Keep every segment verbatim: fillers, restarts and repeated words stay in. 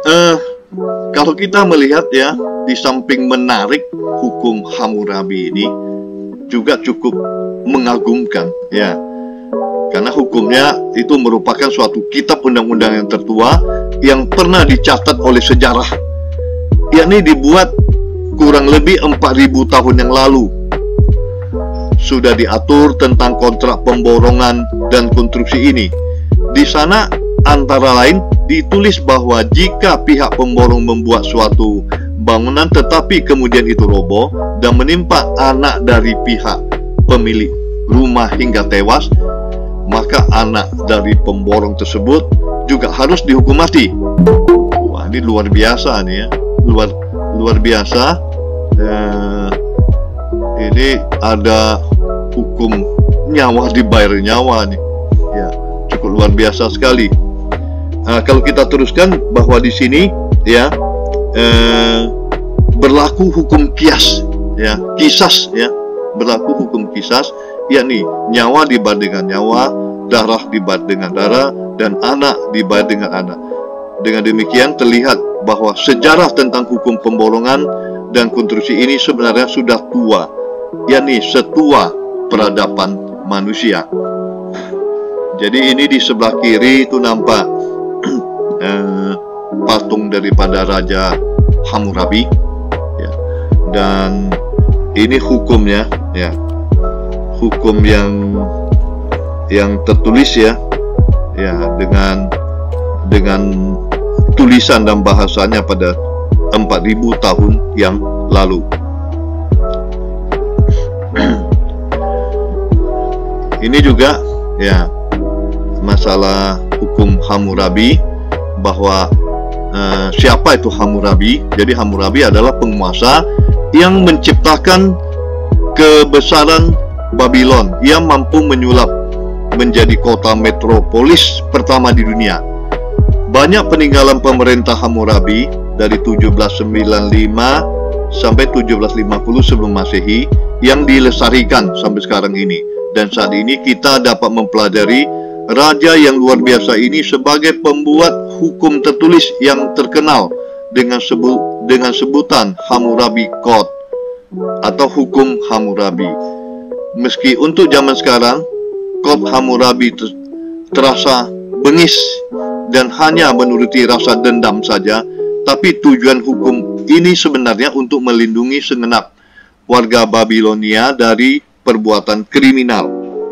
eh, kalau kita melihat ya, di samping menarik, hukum Hammurabi ini juga cukup mengagumkan ya, karena hukumnya itu merupakan suatu kitab undang-undang yang tertua yang pernah dicatat oleh sejarah, yakni dibuat kurang lebih empat ribu tahun yang lalu. Sudah diatur tentang kontrak pemborongan dan konstruksi ini. Di sana antara lain ditulis bahwa jika pihak pemborong membuat suatu bangunan tetapi kemudian itu roboh dan menimpa anak dari pihak pemilik rumah hingga tewas, maka anak dari pemborong tersebut juga harus dihukum mati. Wah, ini luar biasa nih ya, luar luar biasa. Eh, ini ada hukum nyawa dibayar nyawa nih, ya cukup luar biasa sekali. Nah, kalau kita teruskan bahwa di sini ya eh, berlaku hukum kias, ya kisas ya, berlaku hukum kisas, yakni nyawa dibayar dengan nyawa, darah dibayar dengan darah, dan anak dibayar dengan anak. Dengan demikian terlihat bahwa sejarah tentang hukum pemborongan dan konstruksi ini sebenarnya sudah tua, yakni setua peradaban manusia. Jadi ini di sebelah kiri itu nampak eh, patung daripada Raja Hammurabi ya. Dan ini hukumnya ya, hukum yang yang tertulis ya, ya dengan dengan tulisan dan bahasanya pada empat ribu tahun yang lalu. Ini juga ya masalah hukum Hammurabi, bahwa uh, siapa itu Hammurabi. Jadi Hammurabi adalah penguasa yang menciptakan kebesaran Babylon yang mampu menyulap menjadi kota metropolis pertama di dunia. Banyak peninggalan pemerintah Hammurabi dari tujuh belas sembilan puluh lima sampai tujuh belas lima puluh sebelum Masehi yang dilestarikan sampai sekarang ini. Dan saat ini kita dapat mempelajari raja yang luar biasa ini sebagai pembuat hukum tertulis yang terkenal dengan sebut dengan sebutan Hammurabi Code atau hukum Hammurabi. Meski untuk zaman sekarang Code Hammurabi ter terasa bengis dan hanya menuruti rasa dendam saja, tapi tujuan hukum ini sebenarnya untuk melindungi segenap warga Babilonia dari perbuatan kriminal.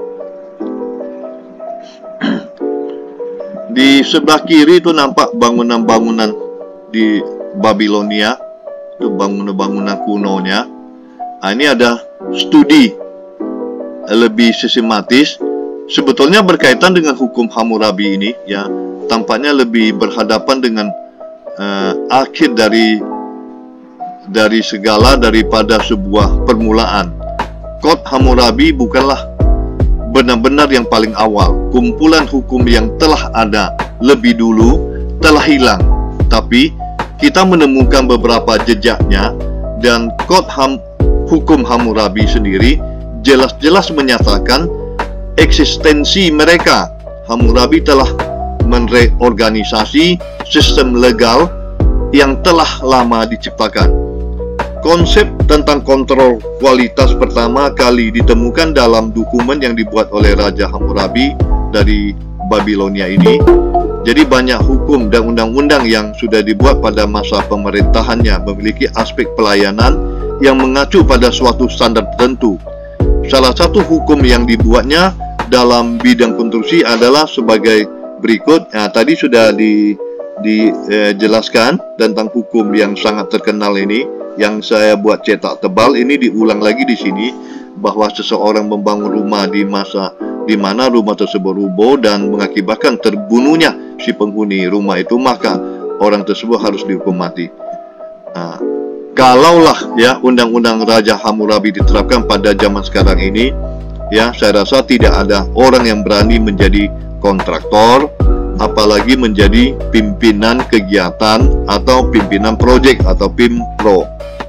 Di sebelah kiri itu nampak bangunan-bangunan di Babilonia, itu bangunan-bangunan kunonya. Nah, ini ada studi lebih sistematis, sebetulnya berkaitan dengan hukum Hammurabi ini ya, tampaknya lebih berhadapan dengan uh, akhir dari dari segala daripada sebuah permulaan. Code Hammurabi bukanlah benar-benar yang paling awal. Kumpulan hukum yang telah ada lebih dulu telah hilang, tapi kita menemukan beberapa jejaknya, dan Code Ham, hukum Hammurabi sendiri jelas-jelas menyatakan eksistensi mereka. Hammurabi telah mereorganisasi sistem legal yang telah lama diciptakan. Konsep tentang kontrol kualitas pertama kali ditemukan dalam dokumen yang dibuat oleh Raja Hammurabi dari Babilonia ini. Jadi banyak hukum dan undang-undang yang sudah dibuat pada masa pemerintahannya memiliki aspek pelayanan yang mengacu pada suatu standar tertentu. Salah satu hukum yang dibuatnya dalam bidang konstruksi adalah sebagai berikut. Nah, tadi sudah di dijelaskan eh, tentang hukum yang sangat terkenal ini, yang saya buat cetak tebal. Ini diulang lagi di sini, bahwa seseorang membangun rumah di masa di mana rumah tersebut rubuh dan mengakibatkan terbunuhnya si penghuni rumah itu, maka orang tersebut harus dihukum mati. Nah, kalaulah ya undang-undang Raja Hammurabi diterapkan pada zaman sekarang ini, ya saya rasa tidak ada orang yang berani menjadi kontraktor, apalagi menjadi pimpinan kegiatan atau pimpinan proyek atau pimpro.